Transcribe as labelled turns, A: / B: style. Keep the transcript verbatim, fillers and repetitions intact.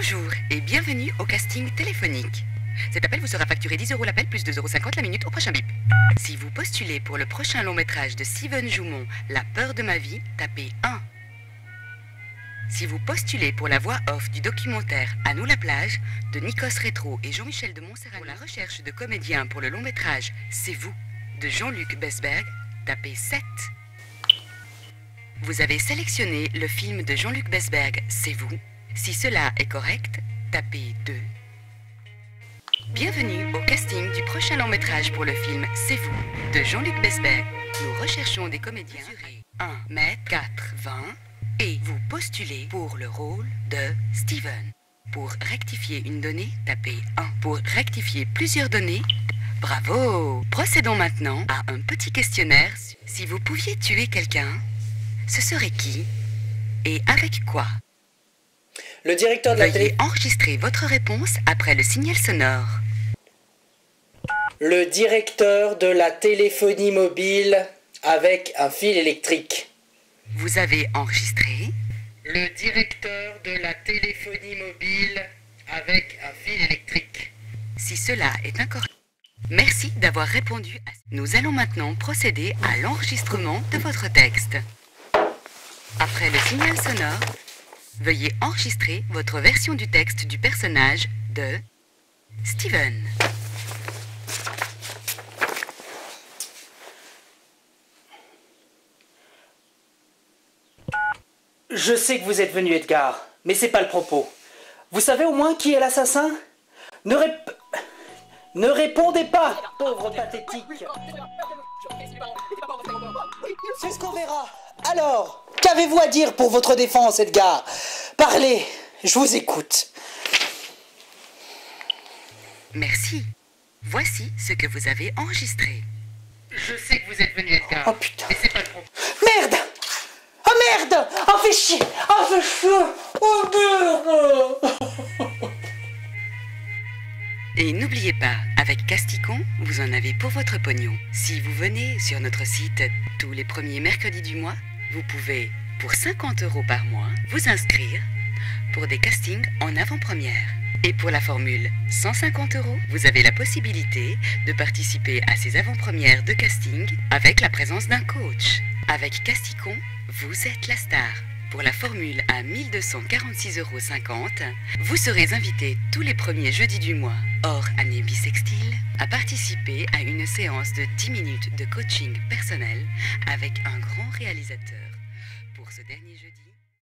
A: Bonjour et bienvenue au casting téléphonique. Cet appel vous sera facturé dix euros l'appel plus deux euros cinquante la minute au prochain bip. Si vous postulez pour le prochain long métrage de Steven Joumont, La peur de ma vie, tapez un. Si vous postulez pour la voix off du documentaire À nous la plage de Nikos Rétro et Jean-Michel de Montserrat, pour la recherche de comédiens pour le long métrage C'est vous de Jean-Luc Besberg, tapez sept. Vous avez sélectionné le film de Jean-Luc Besberg C'est vous. Si cela est correct, tapez deux. Bienvenue au casting du prochain long métrage pour le film C'est vous de Jean-Luc Besberg. Nous recherchons des comédiens un mètre quatre-vingts et vous postulez pour le rôle de Steven. Pour rectifier une donnée, tapez un. Pour rectifier plusieurs données, bravo! Procédons maintenant à un petit questionnaire. Si vous pouviez tuer quelqu'un, ce serait qui et avec quoi?
B: Le directeur de la
A: Veuillez
B: télé...
A: enregistrer votre réponse après le signal sonore.
B: Le directeur de la téléphonie mobile avec un fil électrique.
A: Vous avez enregistré.
B: Le directeur de la téléphonie mobile avec un fil électrique.
A: Si cela est incorrect, merci d'avoir répondu à... Nous allons maintenant procéder à l'enregistrement de votre texte. Après le signal sonore, veuillez enregistrer votre version du texte du personnage de Steven.
B: Je sais que vous êtes venu, Edgar, mais c'est pas le propos. Vous savez au moins qui est l'assassin? Ne rép... Ne répondez pas, pauvre pathétique. C'est ce qu'on verra. Alors, qu'avez-vous à dire pour votre défense, Edgar? Parlez, je vous écoute.
A: Merci. Voici ce que vous avez enregistré.
B: Je sais que vous êtes venu, Edgar. Oh putain.
A: Mais c'est pas le propos.
B: Merde! Oh merde! Oh fait chier! Oh fait chier! Oh merde!
A: Et n'oubliez pas, avec Casticon, vous en avez pour votre pognon. Si vous venez sur notre site tous les premiers mercredis du mois, vous pouvez, pour cinquante euros par mois, vous inscrire pour des castings en avant-première. Et pour la formule cent cinquante euros, vous avez la possibilité de participer à ces avant-premières de casting avec la présence d'un coach. Avec Casticon, vous êtes la star. Pour la formule à mille deux cent quarante-six euros cinquante, vous serez invité tous les premiers jeudis du mois, hors année bissextile, à participer à une séance de dix minutes de coaching personnel avec un grand réalisateur. Pour ce dernier jeudi,